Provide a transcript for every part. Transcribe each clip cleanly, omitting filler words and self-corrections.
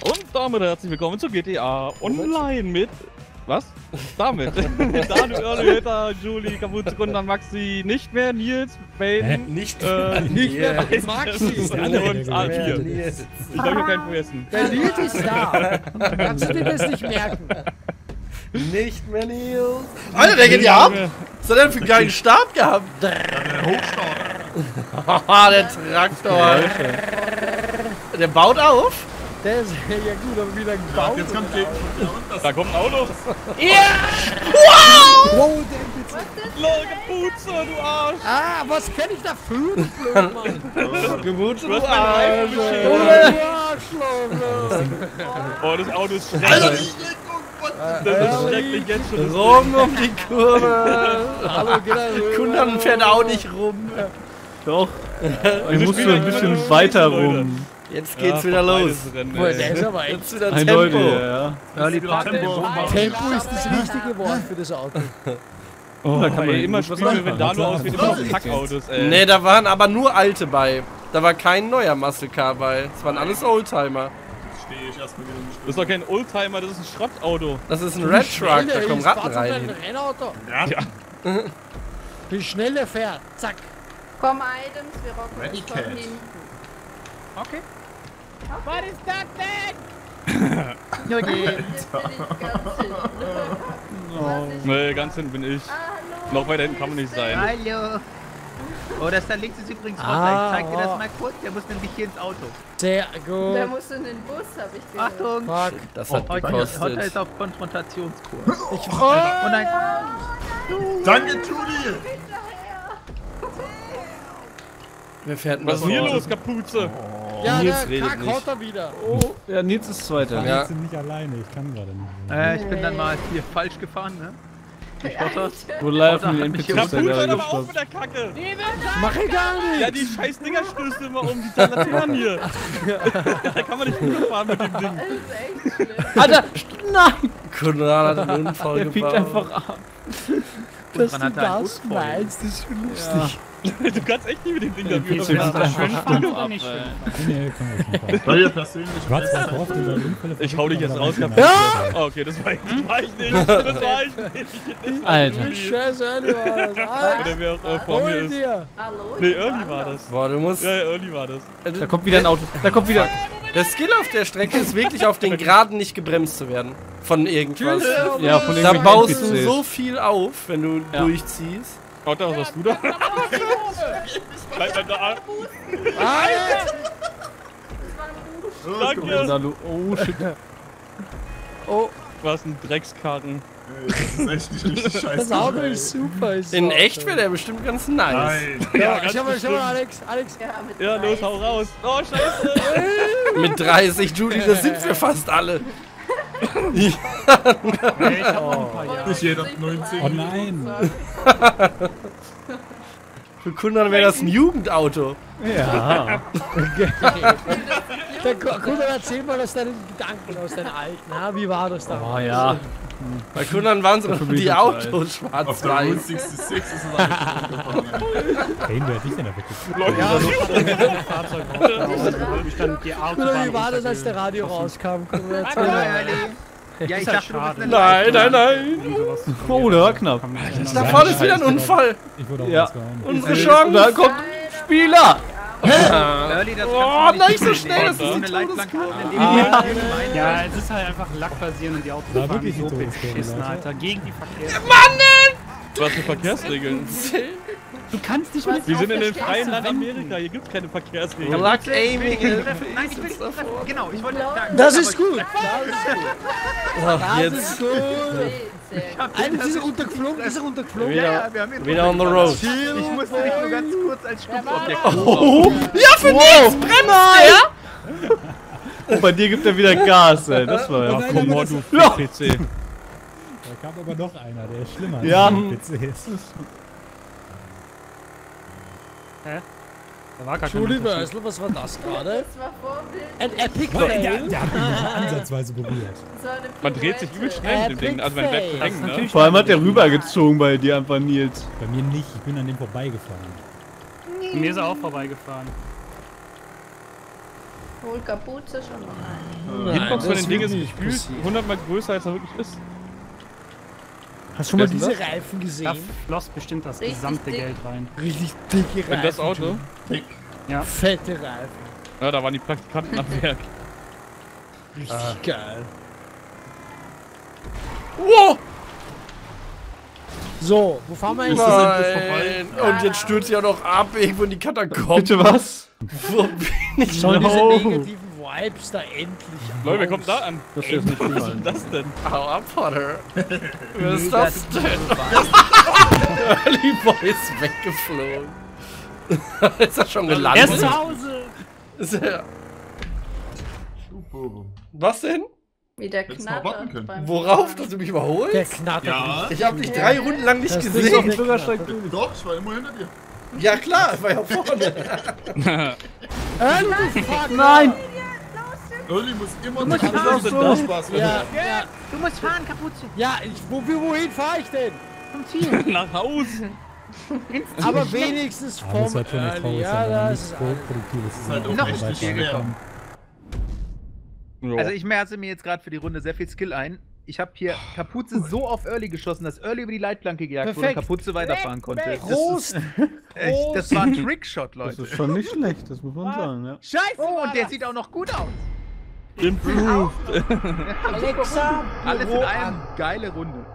Und damit herzlich willkommen zu GTA Online mit... Was? Damit. Daniel, Early, Hitter, Julie, Kapuze, Gunnar, Maxi, nicht mehr Nils, Baden, nicht mehr Maxi und A4. Ich glaube, ich kein vergessen. Der Nils ist da. Kannst du dir das nicht merken? Nicht mehr Nils. Alter, der geht ja ab. Was hat er denn für einen geilen Start gehabt? Der Hochstauder. Haha, der Traktor. Der baut auf. Der ist ja gut, aber wieder gebaut. Jetzt kommt gegen Da kommt ein Auto. Wow, der Kapuze, du Arsch. Ah, was kann ich dafür, du Blödmann? Gewutzt, Du hast meine Reifen beschädigt. Oh, das Auto ist schrecklich. Das ist schrecklich jetzt schon. Rum um die Kurve. Hallo, geht da rüber. Kunden fährt auch nicht rum. Doch. Ich muss so ein bisschen weiter rum. Jetzt geht's wieder los. Boah, der ist aber echt. Jetzt wieder Eindeutig, Tempo. ja. Early Tempo. Tempo ist das richtige Wort für das Auto. Oh, da kann man Immer was spielen wir, machen. wenn da nur aussieht, immer so Kackautos, ey. Ne, da waren aber nur alte bei. Da war kein neuer Muscle Car bei. Das waren alles Oldtimer. Stehe ich erstmal wieder Das ist doch kein Oldtimer, das ist ein Schrottauto. Das ist ein Red Truck, da kommen Ratten rein. Ein Rennauto. Ja. Wie schnell der fährt. Zack. Komm, Items, wir rocken Ready uns von Cat. hinten. Okay. Was ist das denn? Jetzt bin ich ganz hinten. Nee, ganz hinten bin ich. Hallo. Noch weiter hinten kann man nicht sein. Hallo. Oh, das da links ist übrigens Rotter. Ah, Ich zeig dir das oh. mal kurz. Der muss nämlich hier ins Auto. Sehr Der gut. muss in den Bus, hab ich gehört. Achtung. Fuck. Das hat Heute gekostet. ist auf Konfrontationskurs. Ich Oh nein. Danke, Judy. Wer fährt denn Was das ist hier Auto? los, Kapuze? Ja, Nils der redet Kack nicht. haut er wieder. Oh, ja, Nils ist Zweiter. Ja. Ich bin nicht alleine, ich kann gerade nicht. Ich bin dann mal hier falsch gefahren, ne? Ich Rotter. Wo laufen die Hat mich NPCs hier denn Kapuze, hör gerade doch mal auf mit gestoppt? der Kacke! Mach ich gar nicht. Ja, die scheiß Dinger stößt immer um, die Laternen hier. Da kann man nicht rüberfahren mit dem Ding. Das ist echt schlimm. Alter, nein! Konrad hat einen Unfall Der biegt gebaut. einfach ab. Dass man du hat da einen das Unfall. meinst, das ist schon lustig. Du kannst echt nicht mit dem Ding da Der rüberfahren. biegt einfach ab, ey. Nee, komm mal schon. Soll ihr persönlich Schwarz drauf, über Unfälle. Ich hau dich jetzt raus, Ja! Kapuze. Oh, okay, das war ich nicht. Das war ich nicht. Alter. Wie scheiße Early war das. Oder Alter, wer auch vor mir hol ist. dir. Hallo? Nee, Early war das. Boah, du musst... Ja, Early war das. Da kommt wieder ein Auto. Da kommt wieder. Der Skill auf der Strecke ist wirklich auf den Geraden nicht gebremst zu werden. Von irgendwas. Ja, von Da irgendwelchen baust du NPCs. so viel auf, wenn du Ja. durchziehst. Otter, was hast du da? Bleib da. Danke. Da, du- Oh, shit. Oh, Was ein Dreckskarten. Das ist echt nicht richtig scheiße. das Auto ist super. Ist In Auto. echt wäre der bestimmt ganz nice. Nein. Ja, ganz schau mal, bestimmt. Alex. Alex. Ja, mit Ja, los, hau raus. Oh, scheiße. Mit 30, Judy, das sind wir fast alle. Nicht jeder 90. Oh nein! Für Kunden wäre das ein Jugendauto. Ja. Der Kunde, erzähl mal aus deinen Gedanken, aus deinen alten. Ha? Wie war das da? Oh ja. Bei Kunden waren so mich die das Autos Auf der Route schwarz-weiß. 66 ist es einfach gefahren. Wen wer hat dich denn da weggeführt? Kunde, wie war das, als der Radio rauskam? Kunde, erzähl mal. Ja, ich dachte, du bist eine Nein, nein, nein. Oh, der war knapp. Da vorne ist wieder ein Unfall. Ich wurde auch Ja. rausgehauen. Unsere Da Chance. kommt Spieler. Early, das Oh, nicht so schnell, das ist so die eine Leitplanke. Ja, es ist halt einfach lackbasieren und die Autos War fahren wirklich so die Todesstelle, beschissen, Leute. Alter. Gegen die Verkehrs... Was für Verkehrsregeln? Du kannst nicht mit Wir sind in dem freien Land Amerika, hier gibt's keine Verkehrsregeln. Luck aiming. Nein, ich will nicht treffen. Genau, ich wollte sagen. Das ist gut. Ach, Das jetzt ist gut. Alter, ist er runtergeflogen? Ist er runtergeflogen? wieder, wir haben ihn wieder on the road. Ich musste dich nur ganz kurz als Stufobjekt Ja, für nichts bremst der. Und bei dir gibt er wieder Gas, ey. Das war ja. Komm mal, du Ja. PC. Da kam aber noch einer, der ist schlimmer. Ja. als die PCs. Da war gar kein Julie Unterschied. Wörsler, was war das gerade? Das war Vorbild. Ein Epic Der, Fail. der hat mich nicht ansatzweise berührt. So eine Man dreht sich übel Pirouette. schnell mit dem Ding, also man bleibt Epic hängen, ne? natürlich- Vor allem hat der rübergezogen bei dir einfach, Nils. Bei mir nicht, ich bin an dem vorbeigefahren. Mir ist er auch vorbeigefahren. Hol Kapuze schon noch ein. Hitbox von das den Dingen wird ist nicht gefühlt passieren. 100-mal größer, als er wirklich ist. Hast du schon mal Wer ist diese das? Reifen Da gesehen? floss bestimmt das Richtig gesamte dick. Geld rein. Richtig dicke Reifen. Wenn das Auto. Fette Reifen. Ja, da waren die Praktikanten am Werk. Richtig geil. Wow! So, wo fahren wir eigentlich? Nein! Und jetzt stürzt ja noch ab irgendwo in die Katakomben. Bitte was? Wo bin ich? Sollen diese No. negativen Vibes da endlich Leute, wer raus? kommt da an? Das ist jetzt nicht Was ist gefallen. denn das denn? Hau ab, Vater. Was ist das denn? Early Boy ist weggeflogen. Ist er schon gelandet? Er ist zu Hause! Ist er... Super. Was denn? Wie der Hättest mal warten knattert können. beim Worauf? Fahren. Dass du mich überholst? Der knattert Ja. Ich hab dich 3 Runden lang nicht Das ist gesehen. doch Bürgersteig. Doch, ich war immer hinter dir. Ja klar, ich war ja vorne. Nein! Early muss immer musst nicht fahren. so Spaß Ja, ja, Du musst fahren, Kapuze! ja, wohin fahre ich denn? Zum Ziel! Nach Hause. Aber wenigstens Aber es vom ist halt schon echt Early. traurig, Ja, wenn man das nichts ist Produktives ist halt auch noch richtig schwer. Also ich merze mir jetzt gerade für die Runde sehr viel Skill ein. Ich habe hier Kapuze so auf Early geschossen, dass Early über die Leitplanke gejagt wurde und Perfekt. Kapuze weiterfahren konnte. Das, Prost! echt, das war ein Trickshot, Das Leute. ist schon nicht schlecht, das muss man sagen, ja. Scheiße! Oh, war und der das. sieht auch noch gut aus. Improved. Alexa, Alles in Büro allem an. geile Runde.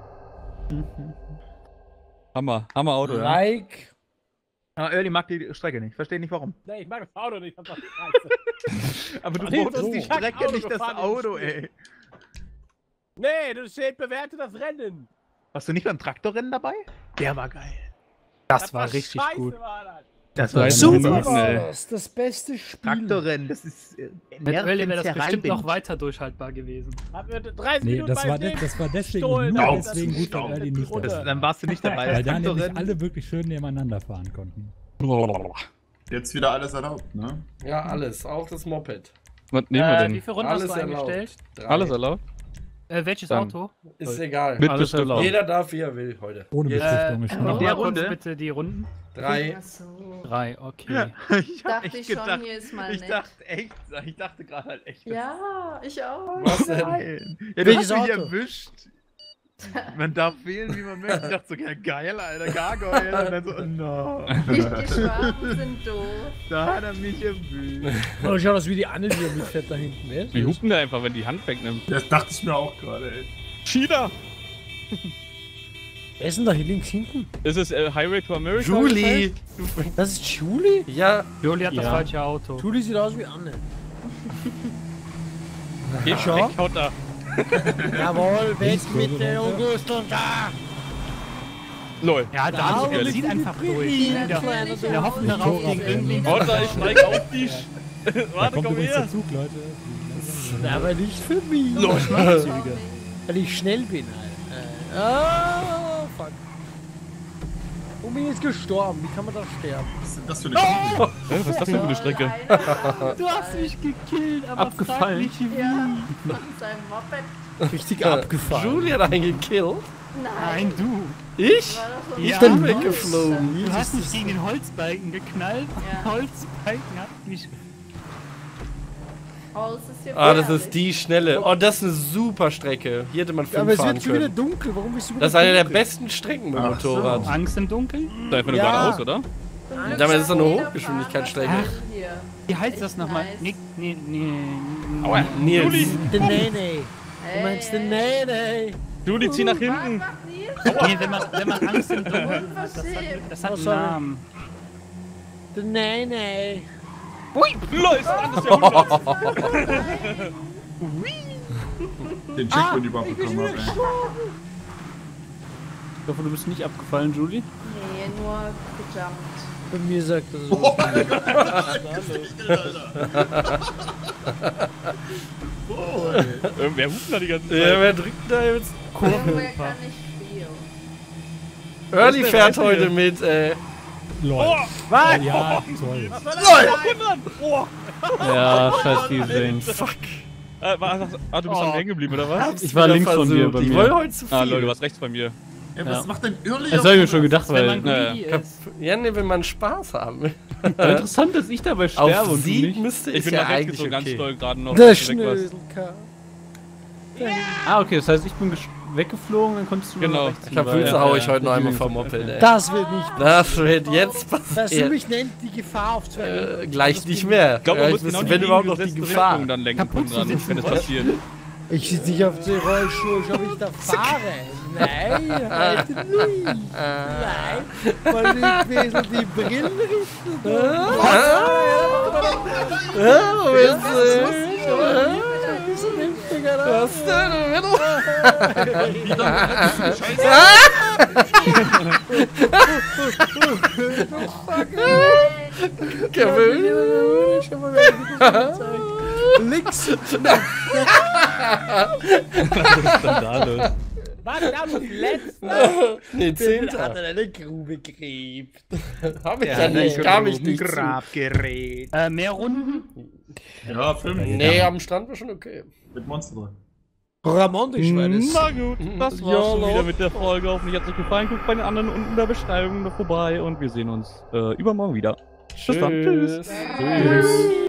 Hammer Auto, ja. Like. Aber Early mag die Strecke nicht. Verstehe nicht warum. Nee, ich mag das Auto nicht. Das ist scheiße. Aber du Nee, wohnst so. die Strecke, nicht das gefahren, Auto, das ey. Nee, das steht bewerte das Rennen. Warst du nicht beim Traktorrennen dabei? Der war geil. Das war richtig scheiße, gut. War das. Das war Super hinten, war ey. das beste Spiel. Traktorrennen, das ist Mit Early wäre das bestimmt nervenzerreibend. noch weiter durchhaltbar gewesen. Hat mir 30 Nee, Minuten das war, beim das war deswegen, Stohlen, nur das deswegen ist gut, weil Early nicht Runde. dabei war. Dann warst du nicht dabei. Weil Das da nämlich Traktorrennen. alle wirklich schön nebeneinander fahren konnten. Jetzt wieder alles erlaubt, ne? Ja, alles. Auch das Moped. Was nehmen wir Wie denn? viele Runden Alles hast du erlaubt. eingestellt? 3. Alles erlaubt? Welches Dann. Auto? Ist egal. Mit Alles Beschriftung. erlaubt. Jeder darf, wie er will heute. Ohne Jetzt Beschriftung ist schon Noch In der mal kurz Runde? bitte die Runden. 3. Ach so. 3, okay. Ich hab Dachte echt ich schon, gedacht, hier ist mal ich nett. dachte gerade halt echt. Ja, ich auch. Was denn? Nein. Ja, du Welches hast mich Auto? erwischt. Man darf wählen, wie man möchte. Ich dachte so, ja geil, Alter, Gargoyle. Und dann so, oh no. Die Schwaben sind doof. Da hat er mich erwischt. Oh, schau das wie die Anne, die mitfährt da hinten. Wer ist Wir das? hupen da einfach, wenn die Hand wegnimmt. Das dachte ich mir auch gerade, ey. Cheater! Wer ist denn da hier links hinten? Ist es Highway to America? Julie! Das ist Julie? Ja, Juli hat das Ja. falsche Auto. Julie sieht aus wie Anne. Geht Schau. weg, haut da. Jawohl, weg Links, mit Kurve der runter. August und da! Lol. Ja, Da da will zieht ich einfach die durch. Frieden Wir erklären. wir hoffen darauf, Motorrad gegen irgendwie. Haut da, ich steig auf dich. Da Warte, kommt komm übrigens her. der Zug, Leute. Aber nicht für mich. Züge. Weil ich schnell bin, Alter. Ah, fuck. Und bin jetzt gestorben. Wie kann man da sterben? Was ist denn das für eine Kugel? Was ist das denn für eine Strecke? Du hast mich gekillt, aber Abgefallen. frag mich wie. Ja, von seinem Moped. Richtig abgefahren. Julie hat einen gekillt. Nein, du. Ich? War doch so Ich Ja. bin weggeflogen. Du hast mich gegen den Holzbalken geknallt. Ja. Holzbalken hat mich. Oh, es ist hier Ah, das gefährlich. ist die Schnelle. Oh, das ist eine super Strecke. Hier hätte man Ja, aber 5 es fahren wird schon wieder können. dunkel. Warum bist du wieder Das ist eine der dunkel? besten Strecken mit Ach so. Motorrad. Angst im Dunkeln? Da einfach nur Ja. geradeaus, oder? Zum Glück Damit ist es eine jeder Hochgeschwindigkeitsstrecke. Fahrer hier. Wie heißt Echt das nochmal? nice. Aua. Nils. Der Nene. Du Hey, meinst den hey. Nene. Julie, zieh nach Was hinten. macht Nils? Nee, wenn man Angst im Dunkeln hat, das hat Oh, einen sorry. Namen. Der Nene. Lol, ist ein anderes Jahrhundert. Den Checkpoint überhaupt bekommen habe, ey. Ich hoffe, du bist nicht abgefallen, Julie. Nee, nur gejumpt. Bei mir sagt er so. Wer hupt da die ganze Zeit? Ja, wer drückt da jetzt? Irgendwer kann nicht viel. Early der fährt Weiße heute hier? mit, Lol. Was? Ja, toll. Ja, scheiß Teasing. Fuck. Du bist am hängen geblieben, oder was? Ich war links von dir, bei Ich mir. wollte heute zu viel. Ah, Leute, du warst rechts bei mir. Ey, was macht denn Early? Das habe ich mir schon gedacht, Wenn man weil. greedy ist. Ja, ne, wenn man Spaß haben will. Interessant, dass ich dabei sterbe Auf und du Sieg nicht. müsste Ich ich bin ja nach rechts eigentlich so ganz okay. doll gerade noch. Der als du weg warst. Schnöselker. Ah, okay, das heißt, ich bin weggeflogen, dann konntest du nur Genau. nach rechts Ich hab rüber. Pilze, Ja, hau ja, ich heute noch ja. einmal vom Moped, ey. Das wird nicht. Das wird jetzt Das passieren. mich nennt die Gefahr aufzuerhöhen. Gleich nicht mehr. Ich glaube, man muss Ja, genau wenn die überhaupt noch die entgegengesetzte Gefahr. Richtung dann lenken können dran, wenn es passiert. Ich sitze nicht auf den Rollstuhl, ob ich da fahre. Nein, heute nicht. Nein, weil ich wesel die Brillen richten. Was denn? Links. Skandale. Verdammt, letzter. Nee, Hat 10. er eine Grube gräbt. Hab ich ja nicht, kam ich nicht zu. Grabgerät. Mehr Runden? Ja, 5. Nee, am Strand war schon okay. Mit Monster drin. Ramon, ich weiß es. Na gut, das war's schon wieder mit der Folge. Hoffentlich hat es euch gefallen. Guckt bei den anderen unten in der Beschreibung noch vorbei und wir sehen uns übermorgen wieder. Bis dann. Tschüss. Tschüss.